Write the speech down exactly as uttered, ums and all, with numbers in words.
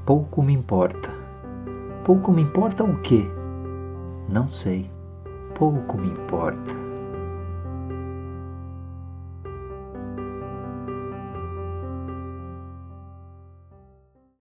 Pouco me importa. Pouco me importa o quê? Não sei. Pouco me importa.